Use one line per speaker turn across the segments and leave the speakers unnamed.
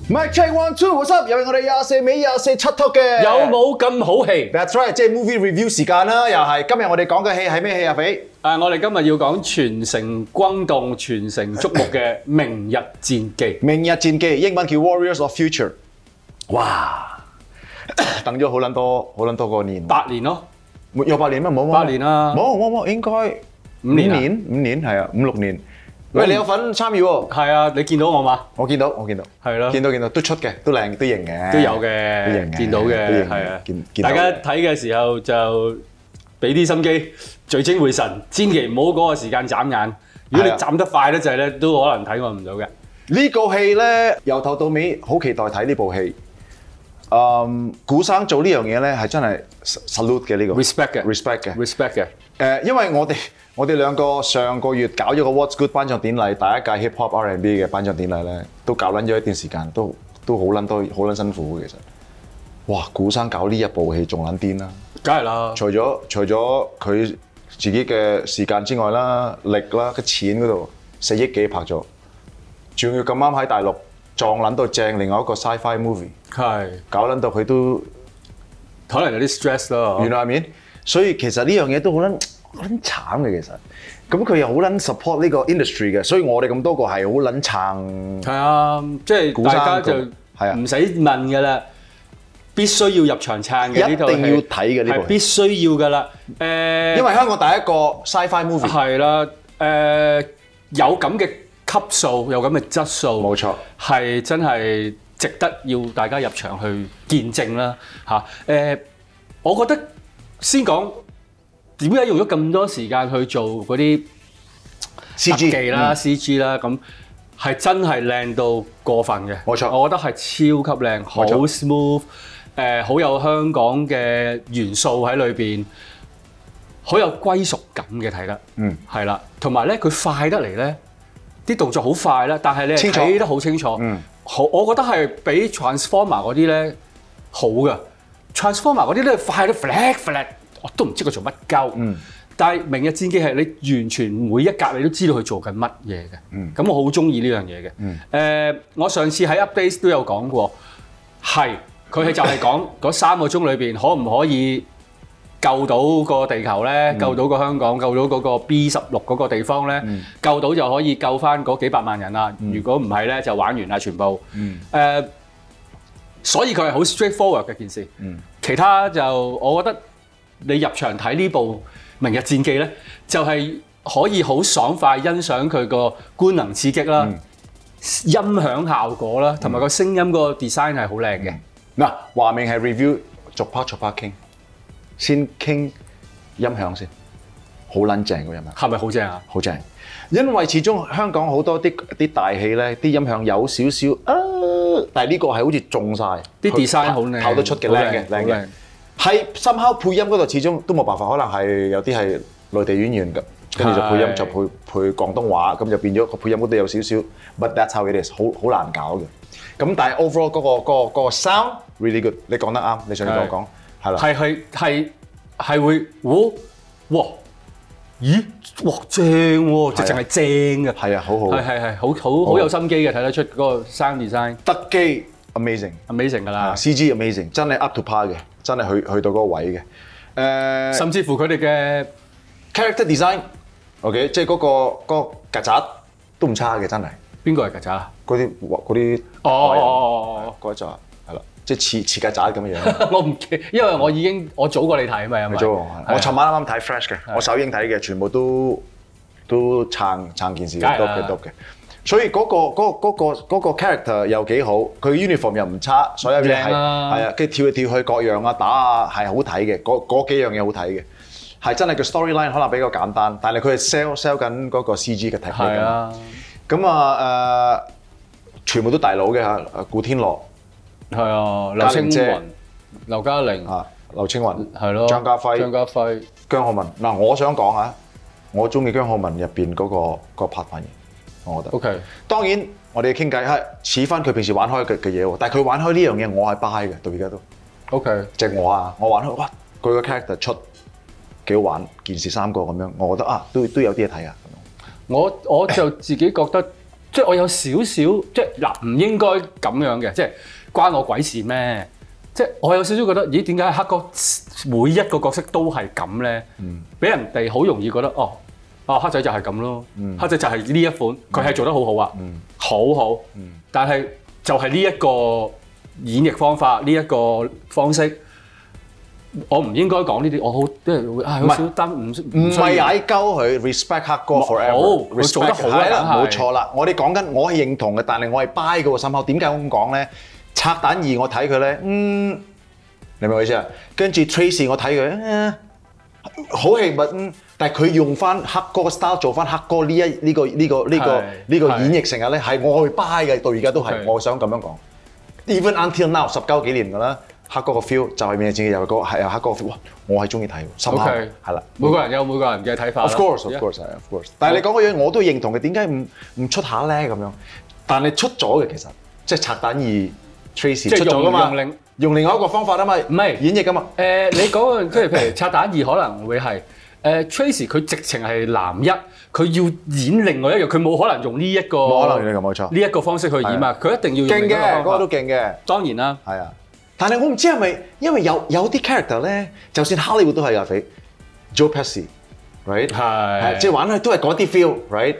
Mic check 1 2，what's up？又係我哋24尾24七 talk 嘅，
有冇咁好戲？
That's right， 即係 movie review 時間啦，又係今日我哋講嘅戲係咩戲啊？肥？
我哋今日要講全城轟動、全城矚目嘅《明日戰記》。
明日戰記，英文叫 Warriors of Future。哇！等咗好撚多個年。
8年咯，
有8年咩？冇
8年啦，
冇，應該5年係啊，5、6年。喂，你有份參與喎？
係啊，你見到我嘛？
我見到，
係咯，
見到都出嘅，都靚，都型嘅，
都有嘅，見到嘅，係啊。大家睇嘅時候就俾啲心機，聚精會神，千祈唔好嗰個時間眨眼。如果你眨得快得滯咧，都可能睇我唔到嘅。
呢個戲咧，由頭到尾好期待睇呢部戲。古生做呢樣嘢咧係真係 salute 嘅呢個 respect 嘅。因為我哋兩個上個月搞咗個 What's Good 頒獎典禮，第一屆 Hip Hop R&B 嘅頒獎典禮咧，都搞撚咗一段時間，都好撚辛苦嘅其實。哇！古生搞呢一部戲仲撚癲啦，
梗係啦。
除咗佢自己嘅時間之外啦、力啦、嘅錢嗰度4億幾拍咗，仲要咁啱喺大陸撞撚到正另外一個 sci-fi movie， 係搞撚到佢都
可能有啲 stress 咯。
原來係面，所以其實呢樣嘢都好撚慘嘅其實。咁佢又好撚 support 呢個 industry 嘅，所以我哋咁多個係好撚撐。係
啊，即係大家就唔使問㗎啦。必須要入場撐嘅呢套戲，一定要睇嘅呢部戲，係必須要㗎啦。
因為香港第一個 sci-fi movie
係啦，有咁嘅級數，有咁嘅質素，
冇錯，
係真係值得要大家入場去見證啦嚇。我覺得先講點解用咗咁多時間去做嗰啲 CG 特技啦、CG 啦咁。係真係靚到過分嘅，冇錯。我覺得係超級靚，好 smooth，好有香港嘅元素喺裏邊，好有歸屬感嘅睇得，係啦。同埋咧，佢快得嚟咧，啲動作好快啦，但係你睇得好清楚，好，我覺得係比 Transformer 嗰啲咧好嘅。Transformer 嗰啲咧快到 flat， 我都唔知佢做乜鳩。但係《明日戰記》係你完全每一格你都知道佢做緊乜嘢嘅，咁我好中意呢樣嘢嘅。我上次喺 Updates 都有講過，係佢係就係講嗰3個鐘裏邊可唔可以救到個地球咧，救到個香港，救到嗰個 B16嗰個地方咧，救到就可以救翻嗰幾百萬人啦。如果唔係咧，就玩完啦全部。所以佢係好 straightforward 嘅件事。其他就我覺得你入場睇呢部明日戰記咧，就係可以好爽快欣賞佢個官能刺激啦、音響效果啦，同埋個聲音個 design 係好靚嘅。
嗱，話明係 review 逐 part 傾，先傾音響先，好撚正個音響。
係咪好正啊？
好正，因為始終香港好多啲大戲咧，啲音響有少少但係呢個係好似中晒，
啲 design 好靚，
透得出嘅靚嘅。係深刻配音嗰度，始終都冇辦法，可能係有啲係內地演員嘅，跟住就配音就配廣東話，咁就變咗個配音嗰度有少少。But that's how it is，好難搞嘅。咁但係 overall 嗰個 sound really good， 你講得啱，你上次同我講係啦，
係會，哇，咦，哇正喎，直情係正嘅，
係啊，好好，
係好有心機嘅，睇得出嗰個 sound design，
特技 amazing
㗎啦
，CG amazing， 真係 up to par 嘅。真係去到嗰個位嘅，
甚至乎佢哋嘅
character design，OK， 即係嗰個曱甴都唔差嘅，真係。
邊個係曱甴啊？
嗰啲嗰一紮係啦，即係似曱甴咁嘅樣。
我唔記，因為我早過你睇啊嘛，
你早我尋晚啱啱睇 Fresh 嘅，我首映睇嘅，全部都撐件事嘅，都嘅。所以嗰個 character 又幾好，佢 uniform 又唔差，所有嘢係啊，跟住跳嚟跳去各樣啊打啊係好睇嘅，嗰幾樣嘢好睇嘅，係真係個 storyline 可能比較簡單，但係佢係 sell 緊嗰個 CG 嘅 technique。係啊，咁啊全部都大佬嘅嚇，古天樂係啊，劉青雲、劉嘉玲啊、劉青雲係咯，張家輝、姜浩文。嗱，我想講下，我中意姜浩文入邊嗰個拍法嘢。我覺得 OK， 當然我哋傾偈係似翻佢平時玩開嘅嘢喎，但係佢玩開呢樣嘢，我係 buy 嘅，到而家都 OK。即係我玩開，哇！佢個 character 出幾好玩，件事3個咁樣，我覺得都有啲嘢睇啊。我就自己覺得
即係我有少少即係嗱，唔應該咁樣嘅，即係關我鬼事咩？即係我有少少覺得，咦？點解黑哥每一個角色都係咁咧？俾人哋好容易覺得黑仔就係咁咯，黑仔就係呢一款，佢係做得好好啊，好好。但係就係呢一個演繹方法，呢一個方式。我唔應該講呢啲，我好即係會好少擔唔
係嗌鳩佢 respect 黑哥 forever，
佢做得好
係啦，冇錯啦。我哋講緊，我係認同嘅，但係我係 buy 嘅喎。心口點解咁講咧？拆彈二我睇佢咧，你明我意思啊？跟住 Tracy 我睇佢，好戲物，但係佢用翻黑哥嘅 style 做翻黑哥呢個演繹成日咧，係我去 buy 嘅，到而家都係。我想咁樣講 ，even until now 19幾年㗎啦。黑哥個 feel 就係咩戰記有個係有黑哥個 feel， 哇！我係中意睇喎，深刻係啦。每個人有每個人嘅睇法。Of course，係 of course。但係你講嗰樣我都認同嘅，點解唔出下咧咁樣？但係出咗嘅其實，即係拆彈二 Tracy 出咗噶嘛，用另外一個方法啊嘛，唔係演繹噶嘛。
你講嘅即係譬如拆彈二可能會係Tracy 佢直情係男一，佢要演另外一樣，佢冇可能用呢一個，
冇可能用呢個冇錯，
呢一個方式去演嘛，佢一定要用另一個方法。
勁嘅，嗰個都勁嘅，
當然啦，
係啊。但係我唔知係咪因為有啲 character 咧，就算 Hollywood 都係阿肥 Joe Pesci，right？ 係即係玩佢都係嗰啲 feel，right？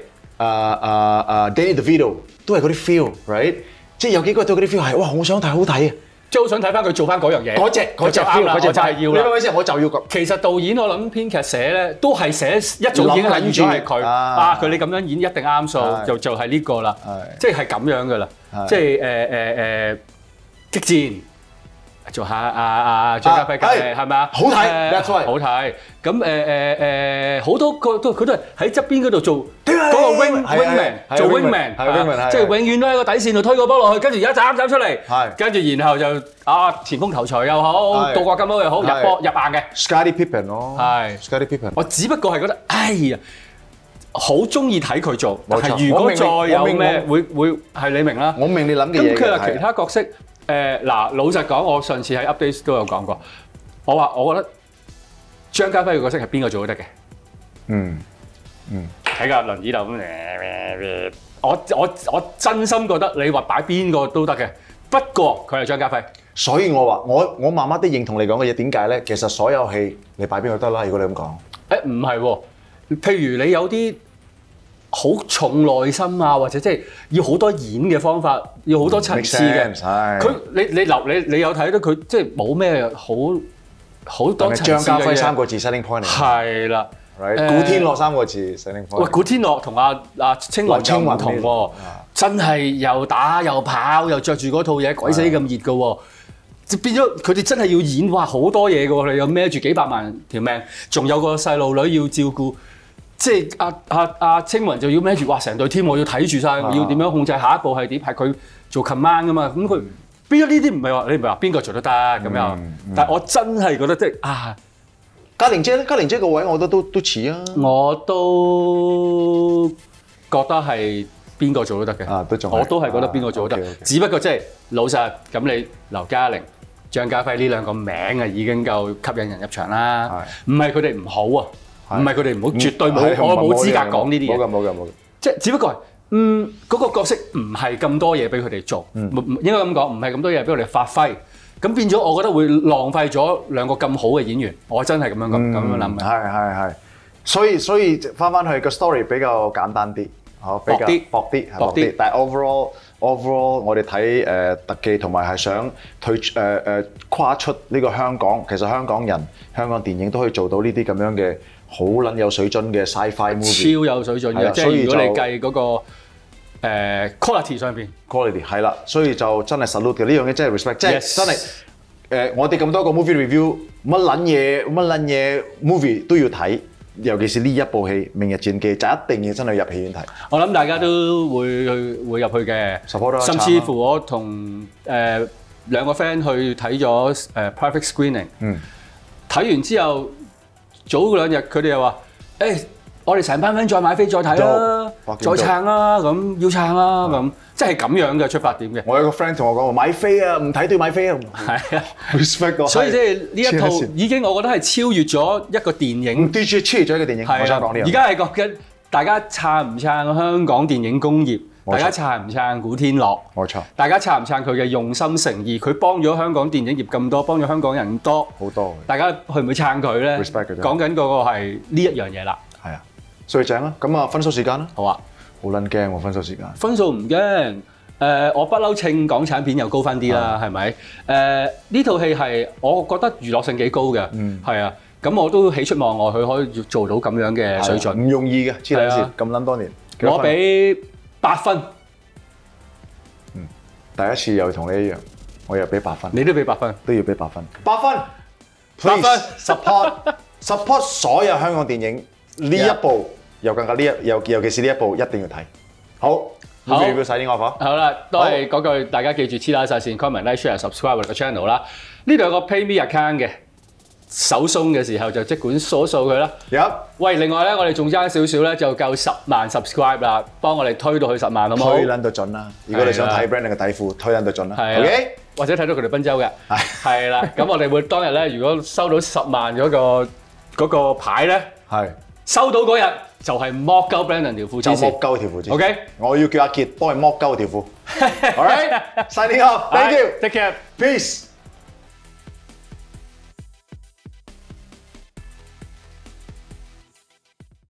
Danny DeVito 都係嗰啲 feel，right？ 即係有幾個都嗰啲 feel 係哇，我想睇好睇啊！即係好想睇翻佢做翻嗰樣嘢，嗰隻 feel， 嗰隻就係要啦。你明唔明先？我就要咁。其實導演我諗編劇寫咧，都係寫一早已經諗住係佢佢你咁樣演一定啱數，就係呢個啦，即係咁樣噶啦，即係激戰。做下張家輝嘅係咪啊？好睇，好睇。咁好多個佢都係喺側邊嗰度做嗰個 wingman， 做 wingman， 即係永遠都喺個底線度推個波落去，跟住而家斬出嚟，跟住然後就前鋒頭槌又好，倒掛金鈎又好，入波入硬嘅。 Scottie Pippen 咯，係 Scottie Pippen。
我只不過係覺得，哎呀，好中意睇佢做。但係如果再有咩會係你明啦。我明你諗嘅嘢。咁佢話其他角色。嗱，老實講，我上次喺 update 都有講過，我覺得張家輝嘅角色係邊個做都得嘅。喺架輪椅度咁，我真心覺得你話擺邊個都得嘅，不過佢係張家輝。所以我話我慢慢啲認同你講嘅嘢，點解咧？其實所有戲你擺邊個得啦，如果你咁講。唔係喎，譬如你有啲好重內心啊，或者即係要好多演嘅方法，要好多層次嘅。佢你有睇到佢即係冇咩好多層次嘅嘢。張家輝3個字 selling point 嚟。係啦，古天樂3個字 selling point。喂，古天樂同阿青雲就唔同喎，真係又打又跑又着住嗰套嘢，鬼死咁熱嘅喎。就變咗佢哋真係要演哇好多嘢嘅喎，你又孭住幾百萬條命，仲有個細路女要照顧。即係阿青雲就要孭住，哇！成隊 team 我要睇住晒，要點樣控制下一步係點？係佢做 command 噶嘛？咁佢邊咗呢啲唔係話你唔係話邊個做都得咁樣？但係我真係覺得即係嘉玲姐個位，我覺得都似啊！我都覺得係邊個做都得嘅，我都係覺得邊個做都得。只不過即係老實咁，你劉嘉玲、張家輝呢兩個名啊已經夠吸引人入場啦。唔係佢哋唔好啊！唔係佢哋唔好，絕對冇，我冇資格講呢啲嘢。冇嘅。即係只不過係，嗰個角色唔係咁多嘢俾佢哋做，應該咁講，唔係咁多嘢俾佢哋發揮。咁變咗，我覺得會浪費咗兩個咁好嘅演員。我真係咁樣諗嘅。係。所以翻去個 story 比較簡單啲，薄啲。但係 overall 我哋睇特技同埋係想跨出呢個香港。其實香港人、香港電影都可以做到呢啲咁樣嘅。好撚有水準嘅 sci-fi movie， 超有水準嘅，即係如果你計嗰個quality 上邊 ，quality 係啦，所以就真係 salute 嘅呢樣嘢真係 respect， 即係真係我哋咁多個 movie review 乜撚嘢 movie 都要睇，尤其是呢一部戲《明日戰記》就一定要真係入戲院睇。我諗大家都會入去嘅，甚至乎我同兩個 friend 去睇咗private screening，睇完之後。早2日佢哋又話：我哋成班 friend 再買飛再睇啦，再撐啦，咁要撐啦，咁即係咁樣嘅出發點嘅。我有個 friend 同我講話買飛啊，唔睇都要買飛啊。係啊 ，respect 所以即係呢一套已經我覺得係超越咗一個電影，超越咗一個電影。我想講呢樣。而家係講緊大家撐唔撐香港電影工業， 大家撐唔撐古天樂？
冇錯，
大家撐唔撐佢嘅用心誠意？佢幫咗香港電影業咁多，幫咗香港人咁多，
好多。
大家去唔去撐佢咧
respect 佢啫
講緊嗰個係呢一樣嘢啦。
係啊，所以正啦。咁啊，分數時間啦。
好啊，
好撚驚喎，分數時間。
分數唔驚。我不嬲稱港產片又高分啲啦，係咪？呢套戲係我覺得娛樂性幾高嘅，係啊。咁我都喜出望外，佢可以做到咁樣嘅水準，
唔容易嘅，黐撚線咁撚多年。
我俾8分。
第一次又同你一樣，我又俾8分。
你都俾8分，
都要俾8分。8分，8分 support 所有香港電影呢一部，又更加尤其是呢一部一定要睇。好。好，要使啲 offer。
好啦，都係嗰句，大家記住黐拉晒線 comment、like、share、subscribe 我哋個 channel 啦。呢度有個 PayMe account 嘅，手鬆嘅時候就即管掃佢啦。喂，另外咧，我哋仲爭少少咧，就夠10萬 subscribe 啦，幫我哋推到去10萬，好唔好？
推撚到盡啦！如果你想睇 Brandon 嘅底褲，推撚到盡啦。OK，
或者睇到佢哋賓州嘅。係啦，咁我哋會當日咧，如果收到10萬嗰個牌咧，收到嗰日就係剝鳩 Brandon 條褲，
就剝鳩條褲先。OK， 我要叫阿傑幫佢剝鳩條褲。All right，signing off，thank you，take
care，peace。